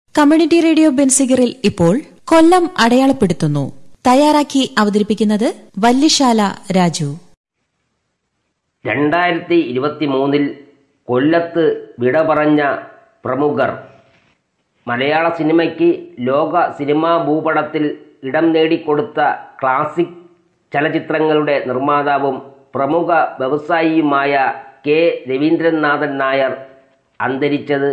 Community radio ബെൻസിഗറിൽ ഇപ്പോൾ കൊല്ലം അടയാളപ്പെടുത്തുന്നു. തയ്യാറാക്കി അവതരിപ്പിക്കുന്നത് വല്യശാല രാജു. 2023 കൊല്ലത്ത് വിട പറഞ്ഞ പ്രമുഖർ. മലയാള സിനിമയ്ക്ക് ലോക സിനിമാ ഭൂപടത്തിൽ ഇടം നേടിക്കൊടുത്ത ക്ലാസിക് ചലച്ചിത്രങ്ങളുടെ നിർമ്മാതാവും പ്രമുഖ വ്യവസായിയുമായ കെ രവീന്ദ്രനാഥൻ നായർ അന്തരിച്ചത്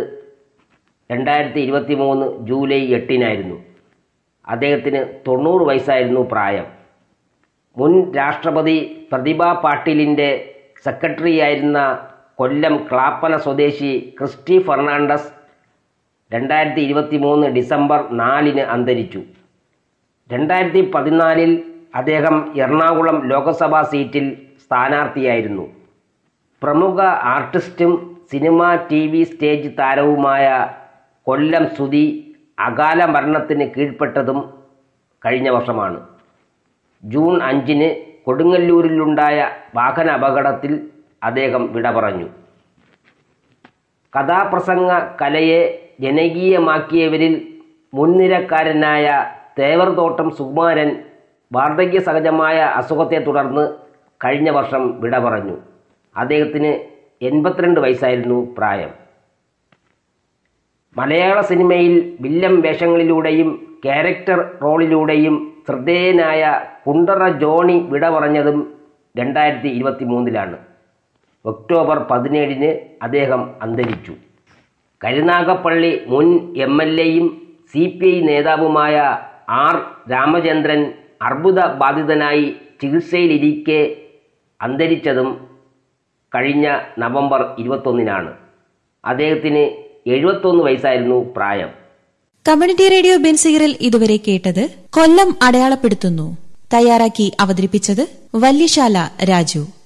2023 ജൂലൈ 8 അദ്ദേഹത്തിന് 90 വയസ്സായിരുന്നു പ്രായം. മുൻ രാഷ്ട്രപതി പ്രതിഭാ പാട്ടീലിൻ്റെ സെക്രട്ടറിയായിരുന്ന കൊല്ലം ക്ലാപ്പന സ്വദേശി ക്രിസ്റ്റി ഫെർണാണ്ടസ് 2023 ഡിസംബർ 4 അന്തരിച്ചു. 2014 അദ്ദേഹം എറണാകുളം ലോക്സഭാ സീറ്റിൽ സ്ഥാനാർത്ഥിയായിരുന്നു. പ്രമുഖ ആർട്ടിസ്റ്റും സിനിമ TV സ്റ്റേജ് താരവുമായ കൊല്ലം സുധി അകാല മരണത്തിന് കീഴ്പ്പെട്ടതും കഴിഞ്ഞ വർഷമാണ്. ജൂൺ 5 കൊടുങ്ങല്ലൂരിലുണ്ടായ വാഹന അപകടത്തിൽ അദ്ദേഹം വിട പറഞ്ഞു. കഥാപ്രസംഗ കലയെ ജനകീയമാക്കിയവരിൽ മുൻനിരക്കാരനായ തേവർതോട്ടം സുകുമാരൻ വാർദ്ധക്യ സഹജമായ അസുഖത്തെ തുടർന്ന് കഴിഞ്ഞ വർഷം വിട പറഞ്ഞു. അദ്ദേഹത്തിന് 82 വയസ്സായിരുന്നു പ്രായം. മലയാള സിനിമയിൽ വില്ലൻ വേഷങ്ങളിലൂടെയും ക്യാരക്ടർ റോളിലൂടെയും ശ്രദ്ധേയനായ കുണ്ടറ ജോണി വിട പറഞ്ഞതും 2023 ഒക്ടോബർ 17 അദ്ദേഹം അന്തരിച്ചു. കരുനാഗപ്പള്ളി മുൻ MLAയും CPI നേതാവുമായ R രാമചന്ദ്രൻ അർബുദ ബാധിതനായി ചികിത്സയിലിരിക്കെ അന്തരിച്ചതും കഴിഞ്ഞ നവംബർ 21 അദ്ദേഹത്തിന് 71 വയസ്സായിരുന്നു പ്രായം. കമ്മ്യൂണിറ്റി റേഡിയോ ബെൻസിഗറിൽ ഇതുവരെ കേട്ടത് കൊല്ലം അടയാളപ്പെടുത്തുന്നു. തയ്യാറാക്കി അവതരിപ്പിച്ചത് വല്യശാല രാജു.